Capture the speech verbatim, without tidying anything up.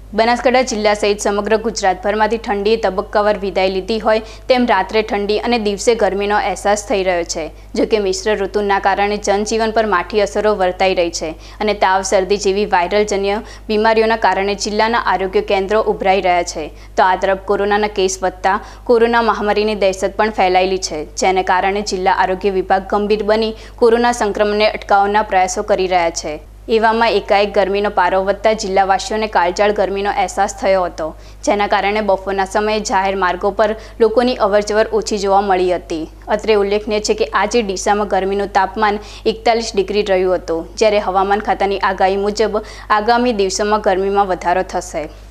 બનાસકાંઠા જિલ્લા સહિત સમગ્ર ગુજરાતભરમાંથી ઠંડીએ તબક્કાવાર વિદાય લીધી હોય તેમ રાત્રે ઠંડી અને દિવસે ગરમીનો અહેસાસ થઈ રહ્યો છે। જો કે મિશ્ર ઋતુના કારણે જનજીવન પર માઠી અસરો વર્તાઈ રહી છે અને તાવ, શરદી જેવી વાયરલજન્ય બીમારીઓના કારણે જિલ્લાના આરોગ્ય કેન્દ્રો ઉભરાઈ રહ્યા છે। તો આ તરફ કોરોનાના કેસ વધતા કોરોના મહામારીની દહેશત પણ ફેલાયેલી છે, જેને કારણે જિલ્લા આરોગ્ય વિભાગ ગંભીર બની કોરોના સંક્રમણને અટકાવવાના પ્રયાસો કરી રહ્યા છે। એવામાં એકાએક ગરમીનો પારો વધતા જિલ્લાવાસીઓને કાળઝાળ ગરમીનો અહેસાસ થયો હતો, જેના કારણે બપોરના સમયે જાહેર માર્ગો પર લોકોની અવરજવર ઓછી જોવા મળી હતી। અત્રે ઉલ્લેખનીય છે કે આજે ડીસામાં ગરમીનું તાપમાન એકતાલીસ ડિગ્રી રહ્યું હતું, જ્યારે હવામાન ખાતાની આગાહી મુજબ આગામી દિવસોમાં ગરમીમાં વધારો થશે।